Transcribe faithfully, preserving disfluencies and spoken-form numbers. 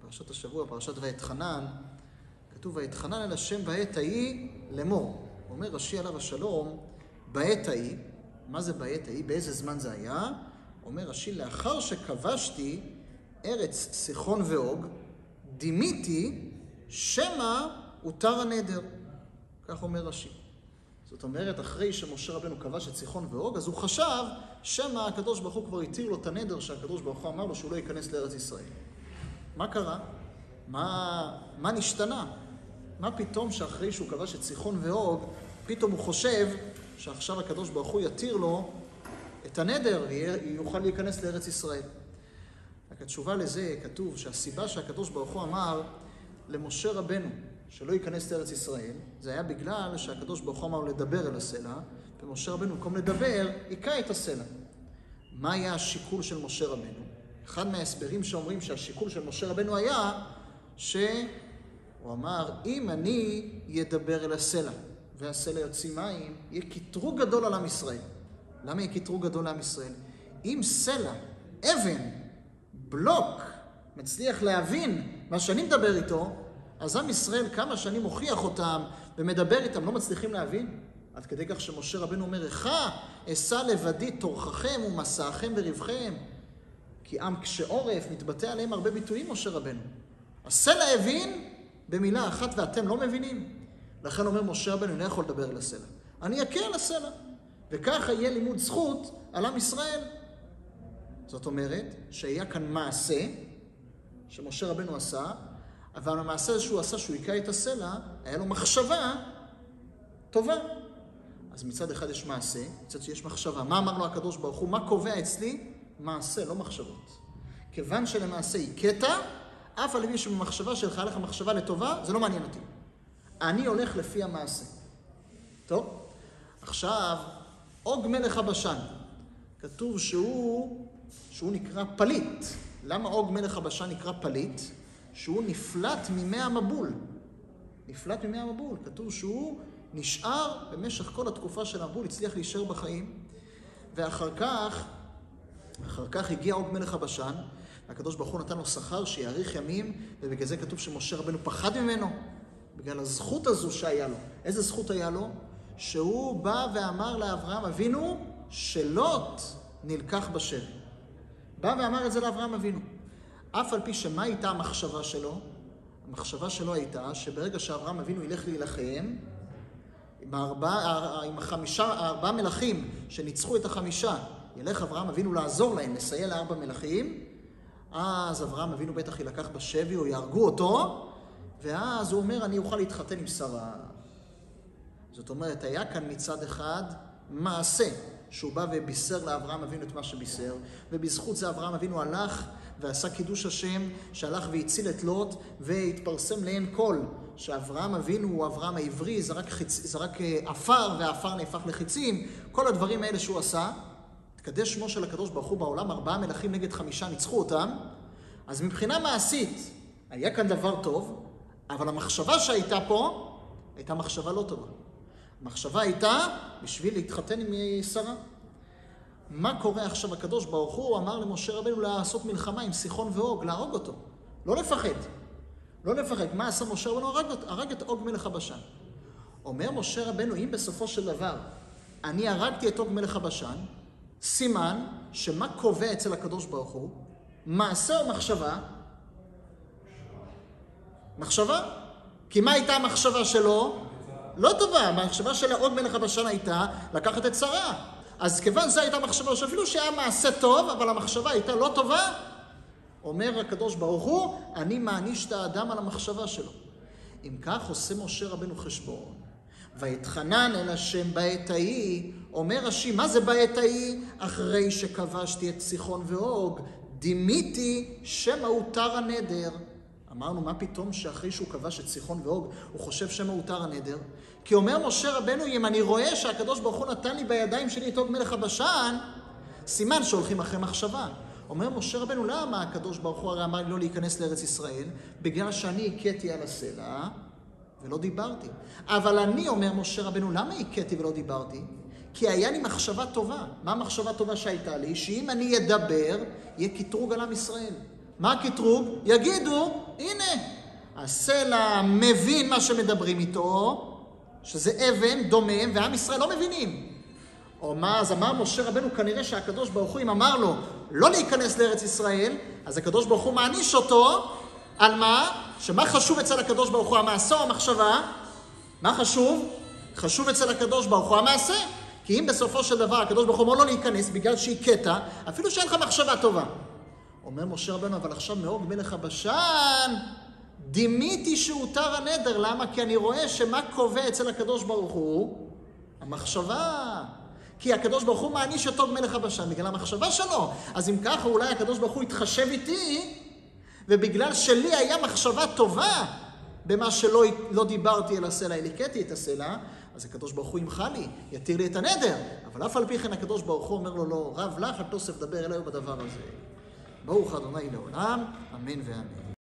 פרשת השבוע, פרשת ואתחנן, כתוב ואתחנן אל השם בעת ההיא לאמור. אומר רש"י עליו השלום, בעת ההיא, מה זה בעת ההיא? באיזה זמן זה היה? אומר רש"י, לאחר שכבשתי ארץ סיחון ואוג, דימיתי שמא הותר הנדר. כך אומר רש"י. זאת אומרת, אחרי שמשה רבנו כבש את סיחון ואוג, אז הוא חשב שמא הקדוש ברוך הוא כבר התיר לו את הנדר שהקדוש ברוך הוא אמר לו שהוא לא ייכנס לארץ ישראל. מה קרה? מה, מה נשתנה? מה פתאום שאחרי שהוא כבש את סיחון ואוג, פתאום הוא חושב שעכשיו הקדוש ברוך הוא יתיר לו את הנדר ויוכל להיכנס לארץ ישראל? רק התשובה לזה כתוב שהסיבה שהקדוש ברוך הוא אמר למשה רבנו שלא ייכנס לארץ ישראל, זה היה בגלל שהקדוש ברוך הוא אמר לדבר אל הסלע, ומשה רבנו במקום לדבר, היכה את הסלע. מה היה השיקול של משה רבנו? אחד מההסברים שאומרים שהשיקול של משה רבנו היה שהוא אמר, אם אני ידבר אל הסלע, והסלע יוציא מים, יהיה קיטרוג גדול על עם ישראל. למה יהיה קיטרוג גדול על עם ישראל? אם סלע, אבן, בלוק, מצליח להבין מה שאני מדבר איתו, אז עם ישראל כמה שאני מוכיח אותם ומדבר איתם לא מצליחים להבין. עד כדי כך שמשה רבנו אומר, איכה אשא לבדי תורככם ומסעכם וריבכם. כי עם קשה עורף מתבטא עליהם הרבה ביטויים משה רבנו. הסלע הבין במילה אחת ואתם לא מבינים. לכן אומר משה רבנו, אני לא יכול לדבר אל הסלע. אני אכה על הסלע. וככה יהיה לימוד זכות על עם ישראל. זאת אומרת שהיה כאן מעשה שמשה רבנו עשה, אבל המעשה שהוא עשה שהוא היכה את הסלע, היה לו מחשבה טובה. אז מצד אחד יש מעשה, מצד שיש מחשבה. מה אמר לו הקדוש ברוך הוא? מה קובע אצלי? מעשה, לא מחשבות. כיוון שלמעשה היכית, אף על פי שבמחשבה שלך היה לך מחשבה לטובה, זה לא מעניין אותי. אני הולך לפי המעשה. טוב? עכשיו, אוג מלך הבשן. כתוב שהוא, שהוא נקרא פליט. למה אוג מלך הבשן נקרא פליט? שהוא נפלט ממי המבול. נפלט ממי המבול. כתוב שהוא נשאר במשך כל התקופה של המבול, הצליח להישאר בחיים. ואחר כך, אחר כך הגיע אוג מלך הבשן, והקדוש ברוך הוא נתן לו שכר שיאריך ימים, ובגלל זה כתוב שמשה רבנו פחד ממנו, בגלל הזכות הזו שהיה לו. איזה זכות היה לו? שהוא בא ואמר לאברהם אבינו, שלוט נלקח בשבי. בא ואמר את זה לאברהם אבינו. אף על פי שמה הייתה המחשבה שלו? המחשבה שלו הייתה שברגע שאברהם אבינו ילך להילחם, עם הארבעה, עם החמישה, הארבעה מלכים שניצחו את החמישה, ילך אברהם אבינו לעזור להם, לסייע לארבע מלכים, אז אברהם אבינו בטח ילקח בשבי או יהרגו אותו, ואז הוא אומר, אני אוכל להתחתן עם שרה. זאת אומרת, היה כאן מצד אחד מעשה, שהוא בא ובישר לאברהם אבינו את מה שבישר, ובזכות זה אברהם אבינו הלך ועשה קידוש השם, שהלך והציל את לוט, והתפרסם לעין כל, שאברהם אבינו הוא אברהם העברי, זרק, חיצ... זרק אפר, והאפר נהפך לחיצים, כל הדברים האלה שהוא עשה, תקדש שמו של הקדוש ברוך הוא בעולם, ארבעה מלכים נגד חמישה ניצחו אותם, אז מבחינה מעשית, היה כאן דבר טוב, אבל המחשבה שהייתה פה, הייתה מחשבה לא טובה. המחשבה הייתה בשביל להתחתן עם שרה. מה קורה עכשיו? הקדוש ברוך הוא אמר למשה רבנו לעשות מלחמה עם סיחון ואוג, להרוג אותו. לא לפחד. לא לפחד. מה עשה משה רבנו? הרג, הרג את אוג מלך הבשן. אומר משה רבנו, אם בסופו של דבר אני הרגתי את אוג מלך הבשן, סימן שמה קובע אצל הקדוש ברוך הוא? מעשה או מחשבה? מחשבה. כי מה הייתה המחשבה שלו? לא טובה. המחשבה של אוג מלך הבשן הייתה לקחת את שרה. אז כיוון זה הייתה מחשבה, שאפילו שהיה מעשה טוב, אבל המחשבה הייתה לא טובה, אומר הקדוש ברוך הוא, אני מעניש את האדם על המחשבה שלו. אם כך עושה משה רבנו חשבון, ויתחנן אל השם בעת ההיא, אומר רש"י, מה זה בעת ההיא? אחרי שכבשתי את סיחון ואוג, דימיתי שמא הותר הנדר. אמרנו, מה פתאום שאחרי שהוא כבש את סיחון ואוג, הוא חושב שמא הותר הנדר? כי אומר משה רבנו, אם אני רואה שהקדוש ברוך הוא נתן לי בידיים שלי את אוג מלך הבשן, סימן שהולכים אחרי מחשבה. אומר משה רבנו, למה הקדוש ברוך הוא הרי אמר לי לא להיכנס לארץ ישראל? בגלל שאני הכיתי על הסלע ולא דיברתי. אבל אני, אומר משה רבנו, למה הכיתי ולא דיברתי? כי היה לי מחשבה טובה. מה המחשבה טובה שהייתה לי? שאם אני אדבר, יהיה קטרוג על עם ישראל. מה הקטרוג? יגידו, הנה, הסלע מבין מה שמדברים איתו, שזה אבן, דומם, ועם ישראל לא מבינים. או מה, אז אמר משה רבנו, כנראה שהקדוש ברוך הוא, אם אמר לו לא להיכנס לארץ ישראל, אז הקדוש ברוך הוא מעניש אותו, על מה? שמה חשוב אצל הקדוש ברוך הוא, המעשה או המחשבה? מה חשוב? חשוב אצל הקדוש ברוך הוא המעשה. כי אם בסופו של דבר הקדוש ברוך הוא אומר לא להיכנס בגלל שהיא קטע, אפילו שאין לך מחשבה טובה. אומר משה רבנו, אבל עכשיו מאוג מלך הבשן, דימיתי שהותר הנדר. למה? כי אני רואה שמה קובע אצל הקדוש ברוך הוא? המחשבה. כי הקדוש ברוך הוא מעניש את אוג מלך הבשן בגלל המחשבה שלו. אז אם ככה אולי הקדוש ברוך הוא יתחשב איתי, ובגלל שלי היה מחשבה טובה במה שלא לא דיברתי אל הסלע, אליקטי את הסלע, אז הקדוש ברוך הוא ימחה לי, יתיר לי את הנדר. אבל אף על פי כן הקדוש ברוך הוא אומר לו, לא, רב לך, התוסף דבר אליי בדבר הזה. ברוך ה' לעולם, אמן ואמן.